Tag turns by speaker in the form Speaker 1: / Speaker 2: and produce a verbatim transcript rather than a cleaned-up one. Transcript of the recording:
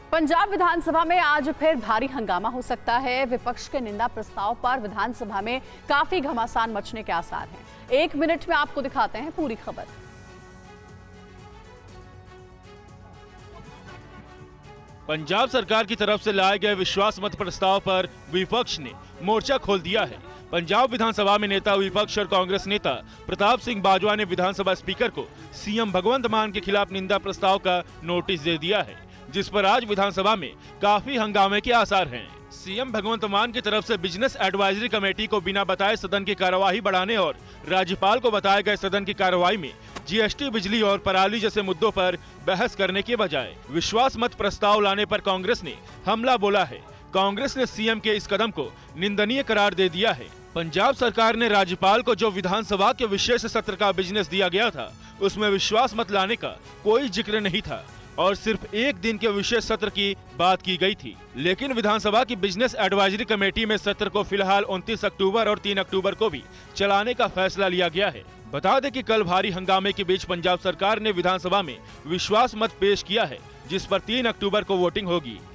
Speaker 1: पंजाब विधानसभा में आज फिर भारी हंगामा हो सकता है। विपक्ष के निंदा प्रस्ताव पर विधानसभा में काफी घमासान मचने के आसार हैं। एक मिनट में आपको दिखाते हैं पूरी खबर।
Speaker 2: पंजाब सरकार की तरफ से लाए गए विश्वास मत प्रस्ताव पर विपक्ष ने मोर्चा खोल दिया है। पंजाब विधानसभा में नेता विपक्ष और कांग्रेस नेता प्रताप सिंह बाजवा ने विधानसभा स्पीकर को सीएम भगवंत मान के खिलाफ निंदा प्रस्ताव का नोटिस दे दिया है, जिस पर आज विधानसभा में काफी हंगामे के आसार हैं। सीएम भगवंत मान की तरफ से बिजनेस एडवाइजरी कमेटी को बिना बताए सदन की कार्यवाही बढ़ाने और राज्यपाल को बताए गए सदन की कार्यवाही में जीएसटी, बिजली और पराली जैसे मुद्दों पर बहस करने के बजाय विश्वास मत प्रस्ताव लाने पर कांग्रेस ने हमला बोला है। कांग्रेस ने सीएम के इस कदम को निंदनीय करार दे दिया है। पंजाब सरकार ने राज्यपाल को जो विधानसभा के विशेष सत्र का बिजनेस दिया गया था, उसमें विश्वास मत लाने का कोई जिक्र नहीं था और सिर्फ एक दिन के विशेष सत्र की बात की गई थी। लेकिन विधानसभा की बिजनेस एडवाइजरी कमेटी में सत्र को फिलहाल उनतीस अक्टूबर और तीन अक्टूबर को भी चलाने का फैसला लिया गया है। बता दें कि कल भारी हंगामे के बीच पंजाब सरकार ने विधानसभा में विश्वास मत पेश किया है, जिस पर तीन अक्टूबर को वोटिंग होगी।